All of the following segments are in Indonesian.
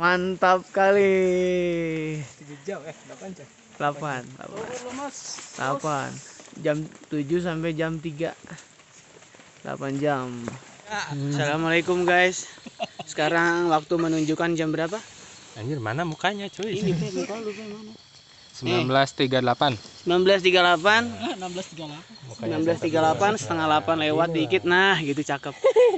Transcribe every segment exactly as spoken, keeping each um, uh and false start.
Mantap kali. tiga jam eh delapan jam. delapan. delapan. Jam tujuh sampai jam tiga. delapan jam. Assalamualaikum guys. Sekarang waktu menunjukkan jam berapa? Anjir, mana mukanya cuy? Ini Pe, muka lu Pe, mana? sembilan belas tiga puluh delapan. sembilan belas tiga puluh delapan. enam belas tiga puluh delapan. sembilan belas tiga puluh delapan, setengah delapan lewat dikit. Nah, gitu cakep.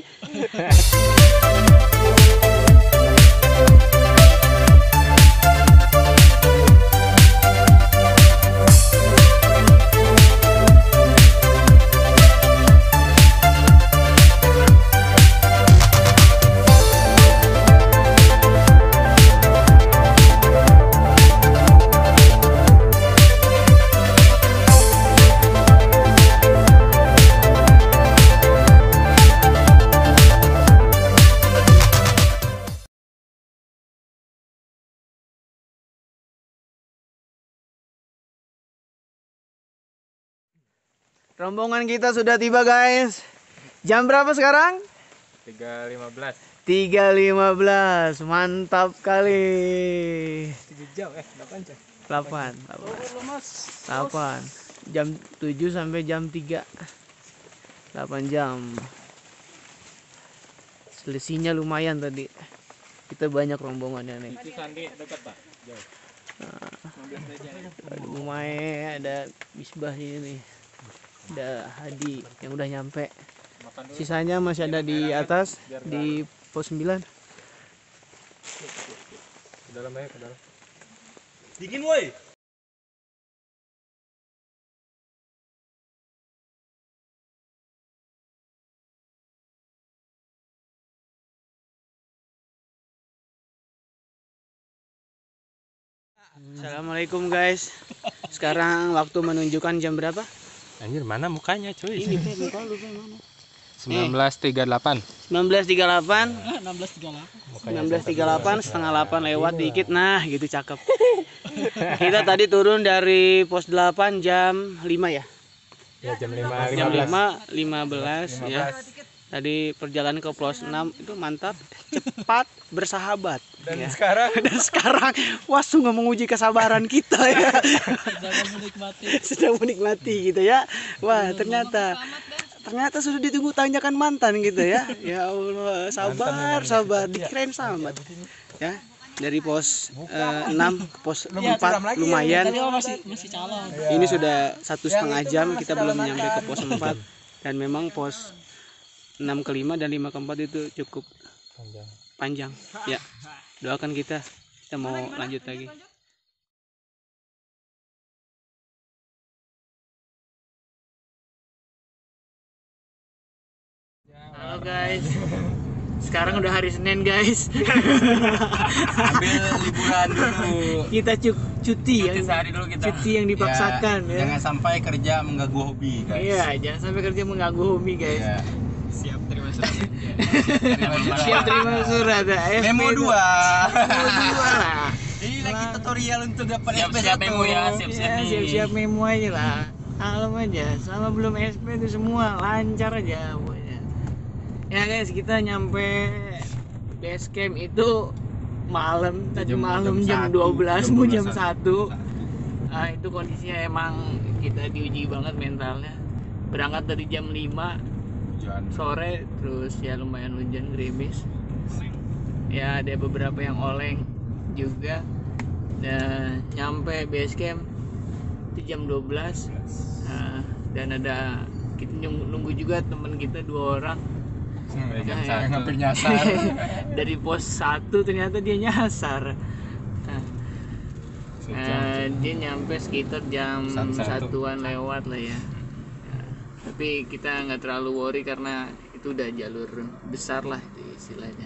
Rombongan kita sudah tiba guys. Jam berapa sekarang? tiga lima belas. tiga lima belas. Mantap kali. tiga jam eh delapan jam. delapan. delapan. Jam tujuh sampai jam tiga. delapan jam. Selisihnya lumayan tadi. Kita banyak rombongannya nih. Itu Sandi dekat, Pak. Jauh. Nah, lumayan ada Misbah ini nih. Ada Hadi yang udah nyampe. Sisanya masih ada di atas di pos sembilan. Ke dalam aja, ke dalam. Dingin woi. Assalamualaikum guys. Sekarang waktu menunjukkan jam berapa? Anjir, mana mukanya cuy? Ini Pe, muka lu Pe, mana? sembilan belas tiga puluh delapan. sembilan belas tiga puluh delapan. enam belas tiga puluh delapan. sembilan belas tiga puluh delapan, setengah delapan lewat dikit. Nah, gitu cakep. Kita tadi turun dari pos delapan jam lima ya. Ya, jam lima Jam lima belas. lima lima belas ya. Tadi perjalanan ke pos enam itu mantap, cepat, bersahabat. Dan Ya. sekarang Dan sekarang wah sungguh menguji kesabaran kita ya. Sedang menikmati. Sedang menikmati gitu ya. Wah, ternyata ternyata sudah ditunggu tanjakan mantan gitu ya. Ya Allah, sabar, sabar, dikirain selamat. Ya. Dari pos eh, enam ke pos empat lumayan. Tadi masih masih calon. Ini sudah satu setengah jam kita belum nyampe ke pos empat. Dan memang pos enam ke lima dan lima ke empat itu cukup panjang. panjang. Ya, doakan kita, kita mau lanjut lagi. Halo guys, sekarang udah hari Senin guys. Ambil liburan dulu. Kita cu cuti ya, Cuti sehari dulu kita. cuti yang dipaksakan ya. Jangan sampai kerja mengganggu hobi guys. Iya, jangan sampai kerja mengganggu hobi guys. Iya. Siap terima surat. Siap terima surat ya. Memo dua. Memo dua lah. Ini lagi tutorial untuk dapat S P Siap-siap satu. memo ya, siap-siap Ya, nih. siap-siap memo aja lah. Kalem aja, sama belum S P itu semua lancar aja pokoknya. Ya guys, kita nyampe base camp itu malam, tadi Jam- malam jam jam satu, dua belas jam mau dua belas jam satu. satu. Nah, itu kondisinya emang kita diuji banget mentalnya. Berangkat dari jam lima Hujan. sore, terus ya lumayan hujan gerimis. Ya ada beberapa yang oleng juga. Dan nyampe base camp itu jam dua belas. Nah, dan ada kita nunggu, nunggu juga teman kita dua orang. Sampai jam Nah, satu. ya. Hampir nyasar. Dari pos satu ternyata dia nyasar. Nah, eh, dia nyampe sekitar jam Satu. satuan lewat lah ya. Nah, tapi kita nggak terlalu worry karena itu udah jalur besar lah itu istilahnya.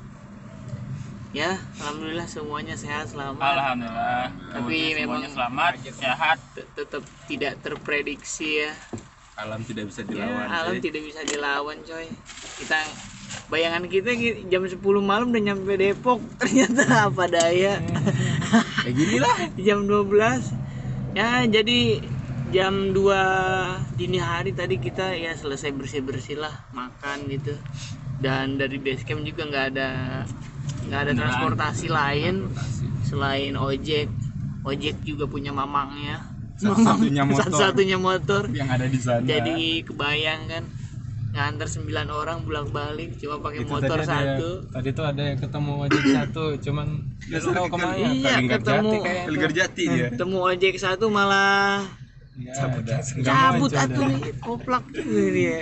Ya, alhamdulillah semuanya sehat selamat. Alhamdulillah. Tapi memang semuanya selamat, sehat. T- tetap tidak terprediksi ya. Alam tidak bisa Ya, dilawan. alam cuy. tidak bisa dilawan coy. Kita bayangan kita gi- jam sepuluh malam udah nyampe Depok, ternyata apa daya. Kayak gini lah. Jam dua belas. Ya, jadi jam dua dini hari tadi kita ya selesai bersih-bersih lah, makan gitu. Dan dari base camp juga nggak ada nggak ada transportasi lain selain ojek. Ojek juga punya mamangnya, Satu-satunya motor satu-satunya motor. yang ada di sana. Jadi kebayang kan nganter sembilan orang bolak-balik cuma pakai Itu motor tadi ada yang- satu. tadi tuh ada yang ketemu ojek satu, cuman nggak tahu kemana. Iya, Lingkar ketemu. Jati kayaknya tuh. Linggarjati dia. Ketemu ojek satu malah Nggak ada. Nggak cabut muncul atuh dah. nih, koplak juga dia.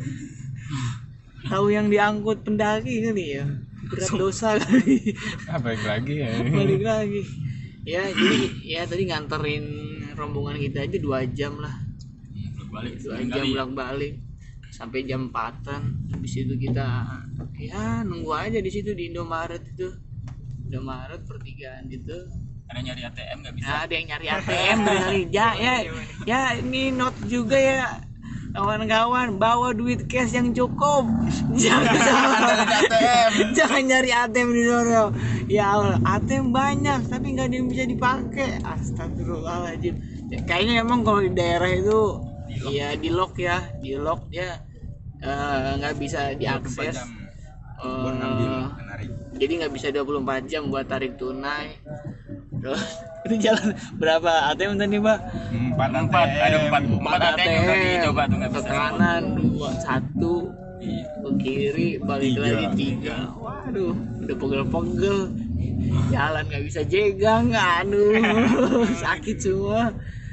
Tahu yang diangkut pendaki kali ya, berat dosa kali. Ah, balik lagi ya. Balik lagi. Ya jadi ya tadi nganterin rombongan kita aja dua jam lah, Balik dua jam bolak balik sampai jam empatan. Habis itu kita ya nunggu aja di situ di Indomaret itu, Indomaret pertigaan gitu. Ada nyari A T M nggak bisa. Nah, ada yang nyari A T M dari ya ya ya ini not juga ya kawan-kawan, bawa duit cash yang cukup. Jangan A T M. jangan nyari A T M di sono. Ya Allah, A T M banyak tapi nggak ada yang bisa dipakai. Astagfirullahaladzim. Ya, kayaknya emang kalau di daerah itu ya di lock ya, di lock dia eh, nggak bisa diakses. Buat ngambil, Eh, menarik. jadi nggak bisa dua puluh empat jam buat tarik tunai. Terus itu jalan berapa A T M tadi, Mbak? Empat Empat, ada empat, empat A A T M yang tadi coba tuh nggak ke bisa. kanan, dua, satu, ke kiri, balik Tiga. lagi tiga. Waduh, udah pegel-pegel. Jalan nggak bisa jegang, aduh, sakit semua.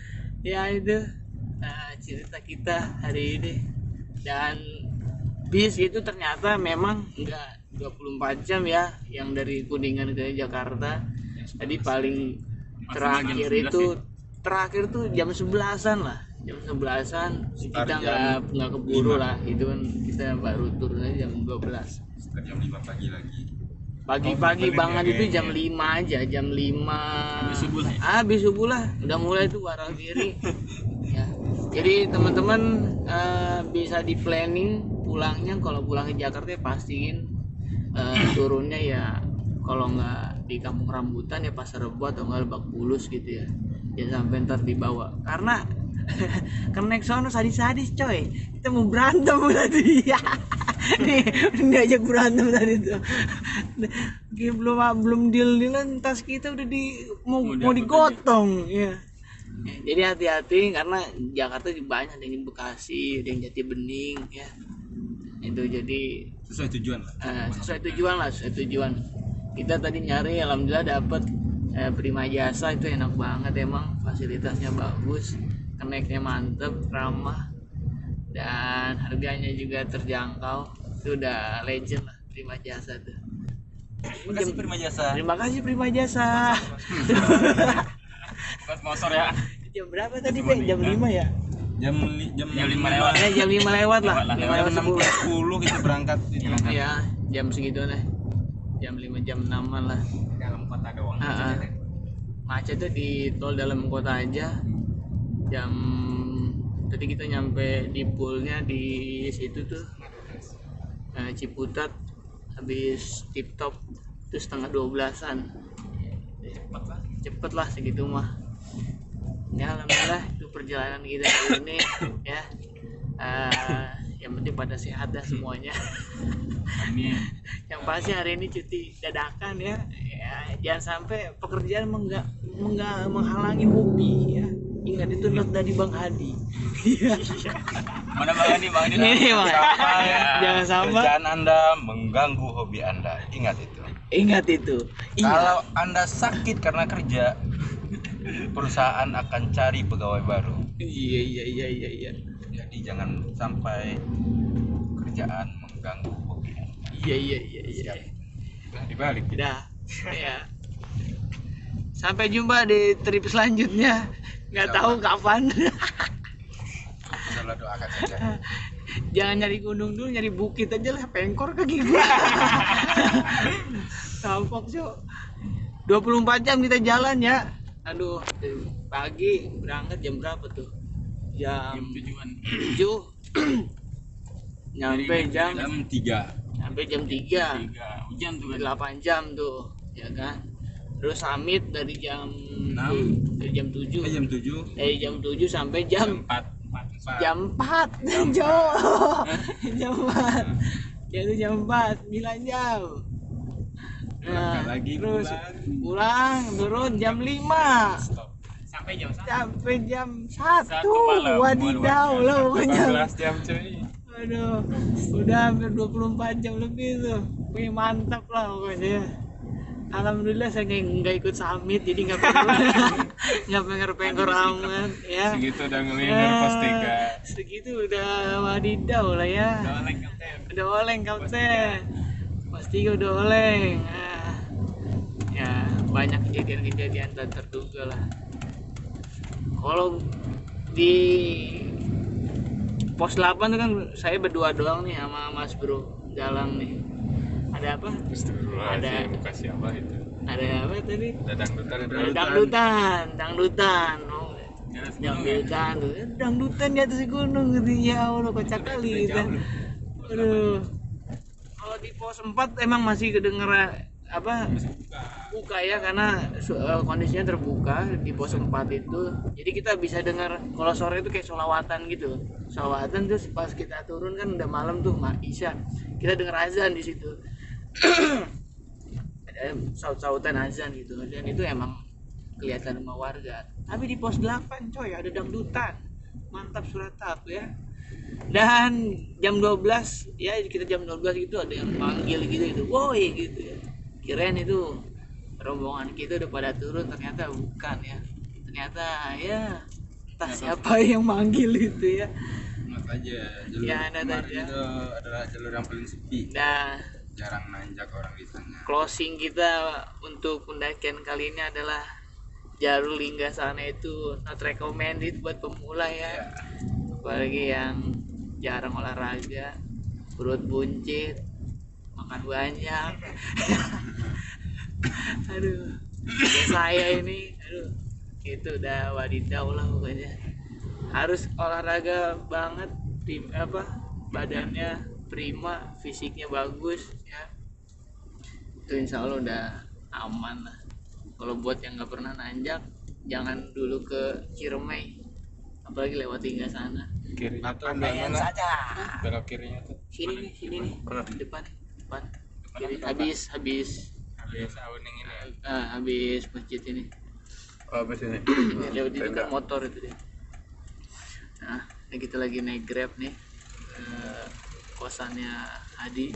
Ya itu nah, cerita kita hari ini. Dan bis itu ternyata memang enggak dua puluh empat jam ya, yang dari Kuningan ke Jakarta. Tadi paling terakhir jam sebelas itu terakhir tuh jam sebelasan lah, jam sebelasan kita Sekitar nggak jam nggak keburu lima. lah, itu kan kita baru turun aja jam dua belas. Sekitar jam lima pagi lagi. Pagi-pagi Oh, banget balik itu ya, jam kayaknya. lima aja, jam lima. Habis subuh lah ya? Ah, habis subuh lah, udah mulai tuh warah kiri. Ya. Jadi teman-teman eh, bisa di planning pulangnya, kalau pulang ke Jakarta ya pastiin eh, turunnya ya kalau nggak di Kampung Rambutan ya Pasar Rebo atau nggak Lebak Bulus gitu ya. Jangan sampai ntar dibawa. Karena karena naik sono sadis-sadis coy. Kita mau berantem tadi. Nih, diajak berantem tadi tuh. Dia belum belum deal-dealan, tas kita udah di mau Mau mau diangkut digotong ya. Ya, jadi hati-hati karena Jakarta juga banyak, ada yang di Bekasi, ada yang Jati Bening ya. Itu jadi Sesuai tujuan lah. eh, sesuai tujuan lah, sesuai tujuan. Kita tadi nyari, alhamdulillah dapet eh, Prima Jasa, itu enak banget emang, fasilitasnya bagus, keneknya mantep, ramah, dan harganya juga terjangkau. Itu udah legend lah Prima Jasa tuh. Terima kasih Prima Jasa. Terima kasih Prima Jasa. Pas sponsor ya. Jam berapa tadi, Pe? Jam lima ya? Jam li- jam Jam lima lewat. Eh, jam lima lewat lah. Lewat lah, lima Jam lewat enam sepuluh. sepuluh kita berangkat. Ya, jam segitu nih. Jam lima jam enaman lah. Dalam kota doang. Ah, ah. Macet tuh di tol dalam kota aja. Jam tadi kita nyampe di poolnya di situ tuh eh, Ciputat, habis tip top itu setengah dua belasan. Cepet lah. Cepet lah segitu mah. Ya alhamdulillah itu perjalanan kita hari ini ya. Eh, yang penting pada sehat dah semuanya. Ini Yang pasti hari ini cuti dadakan ya. Ya jangan sampai pekerjaan mengga, mengga, menghalangi hobi ya. Ingat itu not dari Bang Hadi. mana Bang Andi, Bang Andi. Ini Bang. Ya. Jangan sampai Kerjaan Anda mengganggu hobi Anda. Ingat itu. ingat itu. Ingat. Kalau Anda sakit karena kerja, perusahaan akan cari pegawai baru. Iya iya iya iya iya. Jadi jangan sampai kerjaan mengganggu hobi Anda. Iya iya iya iya. Nah, dibalik. Udah. Ya. Sampai jumpa di trip selanjutnya. Nggak tahu kapan. Salah doakan saja. Jangan nyari gunung dulu, nyari bukit aja lah, pengkor kaki gua. Tampak cok. dua puluh empat jam kita jalan ya. Aduh, pagi berangkat jam berapa tuh? Jam Jam tujuan. tujuh. Nyampe jam Jam tiga. sampai jam tiga. Tiga. Hujan tuh kan. delapan jam tuh, ya kan? Terus summit dari jam Enam. dari jam tujuh. Eh, jam tujuh. Dari jam tujuh sampai jam Empat. Empat. jam empat. Jo. Jam empat. Ya itu jam empat, sembilan jam. Nah, lagi terus pulang. pulang turun jam lima Sampai jam satu. sampai jam satu. Satu malam. Wadidaw lah pokoknya. delapan belas jam cuy. Aduh, udah hampir dua puluh empat jam lebih tuh. Wih, mantap lah pokoknya. Alhamdulillah saya nggak nggak ikut summit, jadi nggak pengor nggak pengor-pengor amat ya. Segitu udah ngeliner pos tiga. Segitu udah wadidaw lah ya. Oleng kapten. Udah oleng kapten. Pos tiga udah oleng. Nah, ya banyak kejadian-kejadian tak terduga lah. Kalau di pos delapan tuh kan saya berdua doang nih sama Mas Bro Galang nih. Ada apa? Ada- Bukan siapa itu. Ada apa tadi? Ada dangdutan. Ada dangdutan, dangdutan. Oh, dangdutan tuh. Eh, Dangdutan di atas gunung gitu. Ya Allah, kocak kali gitu. Aduh. Kalau di pos empat emang masih kedengeran apa buka ya, karena su- eh, kondisinya terbuka di pos empat itu, jadi kita bisa dengar kalau sore itu kayak sholawatan gitu, sholawatan. Terus pas kita turun kan udah malam tuh mak isya, kita dengar azan di situ. Ada saut-sautan azan gitu, dan itu emang kelihatan sama warga. Tapi di pos delapan coy ada dangdutan, mantap Suratap ya. Dan jam dua belas ya, kita jam dua belas gitu ada yang manggil gitu itu, woi gitu ya. Kirain itu rombongan kita udah pada turun, ternyata bukan ya. Ternyata ya entah siapa yang manggil itu ya. Ingat aja, jalur Ya, ada kemarin aja. itu adalah jalur yang paling sepi. Nah, Jarang nanjak orang di sana. closing kita untuk pendakian kali ini adalah jalur Linggasana itu not recommended buat pemula ya. Apalagi yang jarang olahraga, perut buncit, makan banyak. Aduh, ya saya ini, aduh, itu udah wadidaw lah pokoknya. Harus olahraga banget, tim apa badannya prima, fisiknya bagus ya. Itu insya Allah udah aman lah. Kalau buat yang nggak pernah nanjak, jangan dulu ke Ciremai, apalagi lewat hingga sana. Kirinya tuh Makan belah mana? saja. Belok kirinya tuh. Sini nih, sini nih, Mana? depan, depan. Kiri, habis, habis, Habis awning ini ya. ah, habis masjid ini. Oh, habis ini. Lewat itu kan motor itu dia. Nah, ini kita lagi naik Grab nih ke kosannya Adi.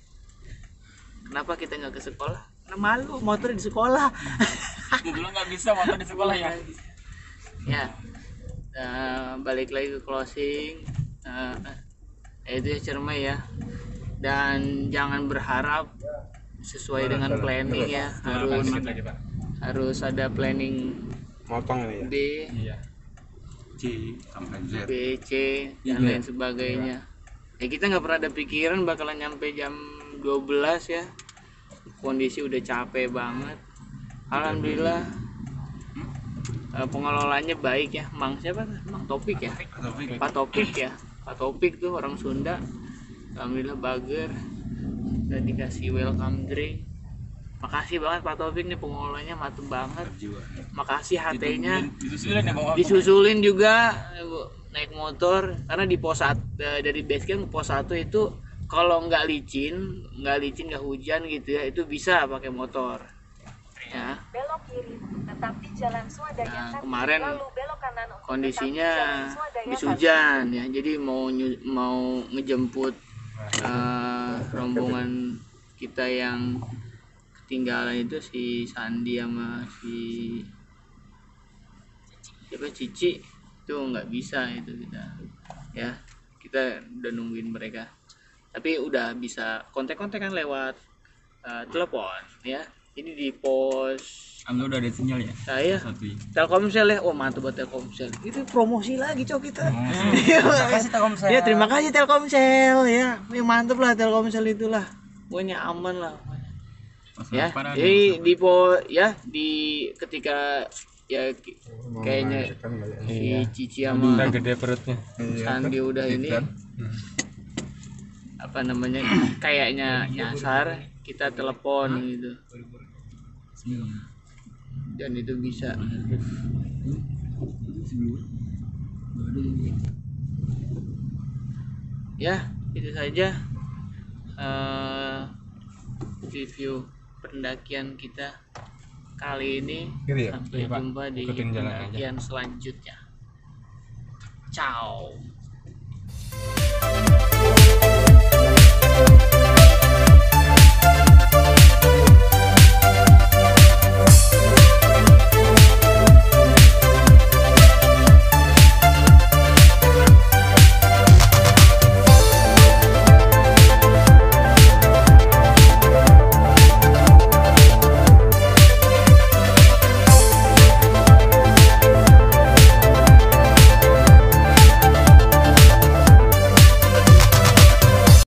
Kenapa kita nggak ke sekolah? Karena malu, motor di sekolah. Dulu nggak bisa motor di sekolah ya. Ya, nah, balik lagi ke closing. Nah, itu ya Ciremai ya. Dan jangan berharap sesuai dengan planning ya. Harus Dikit lagi, Pak. harus ada planning Motong ini ya. B, Iya. C sampai Z. B, C dan lain sebagainya. Ya kita nggak pernah ada pikiran bakalan nyampe jam dua belas ya. Kondisi udah capek banget. Alhamdulillah eh, pengelolanya baik ya. Mang siapa? Mang Topik ya. Taufik. Pak Topik ya. Pak Topik tuh orang Sunda. Alhamdulillah bager. Udah dikasih welcome drink. Makasih banget Pak Topik nih, pengelolanya mantep banget. Jiwa. Makasih H T-nya. Disusulin ya bang. Disusulin juga eh, naik motor, karena di pos satu, dari base camp ke pos satu itu kalau nggak licin, nggak licin nggak hujan gitu ya, itu bisa pakai motor. Ya, Belok kiri, tetap di Jalan Swadaya Nah, Kaki, kemarin lalu belok kanan untuk kondisinya tetap di Jalan Swadaya habis Kaki. hujan ya, jadi mau nyu- mau ngejemput eh, rombongan kita yang ketinggalan itu si Sandi sama si siapa Cici itu nggak bisa itu kita ya, kita udah nungguin mereka, tapi udah bisa kontak-kontak kan lewat eh, telepon ya. Ini di pos Anda udah ada sinyal ya? saya Satu. Telkomsel ya. Oh mantap buat Telkomsel, itu promosi lagi cok kita. Terima kasih Telkomsel. Ya terima kasih Telkomsel ya, ini mantep lah Telkomsel itulah, pokoknya aman lah ya. Jadi di po ya di ketika ya ki- kayaknya si Cici sama Udah gede perutnya. Sandi udah ini apa namanya kayaknya nyasar, kita telepon gitu dan itu bisa. Ya itu saja eh, review pendakian kita kali ini. Gitu ya? Sampai Iya, Pak. jumpa di Ikutin jalan aja. pendakian selanjutnya. Ciao.